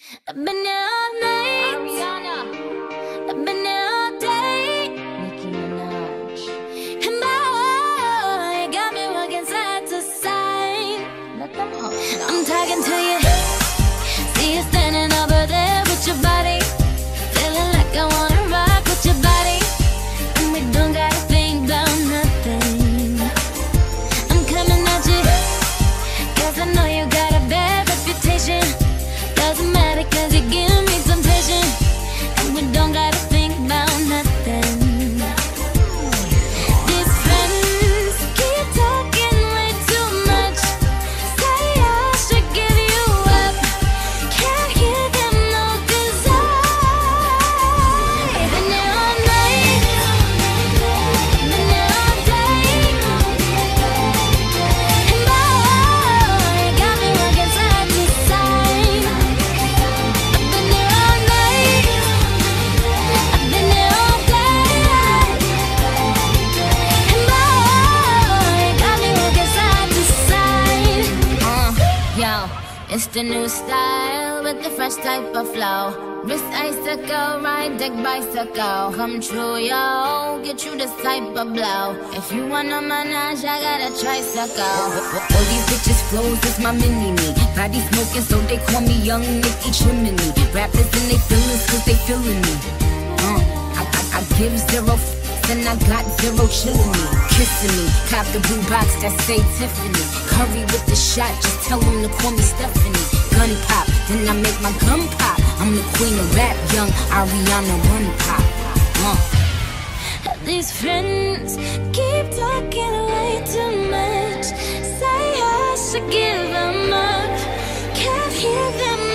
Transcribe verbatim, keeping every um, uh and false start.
I've been there all night. Ariana. I've been there all day. Nicki Minaj. And boy, you got me working side to side. Let them hoes know. I'm talking to you. See you standing over there with your body. Feeling like I wanna rock with your body. And we don't gotta think about nothing. I'm coming at you. Cause I know you got a bad reputation. Doesn't matter cause you give me temptation. And we don't gotta think about nothing. These friends keep talking way too much. Say I should give you up. Can't hear them no desire. Been there all night. Been there all day. And boy, you got me working side to side. I've been there all night. I've been there all day. And boy, you got me working side to side. Uh, yo, it's the new style with the fresh type of flow. Wrist icicle, ride deck bicycle. Come true, yo, get you this type of blow. If you wanna manage, I got a tricycle. All these bitches flows is my mini-me. Body smoking, so they call me Young Nicky Chimney. Rappers and they feelings cause they feeling me. Uh, I, I, I give zero f***s and I got zero chillin' me. Kissing me, cop the blue box that say Tiffany. Curry with the shot, just tell them to call me Stephanie. Gun pop, then I make my gun pop. I'm the queen of rap, young Ariana Run Pop. Uh. These friends keep talking way too much. Say I should give them up. Can't hear them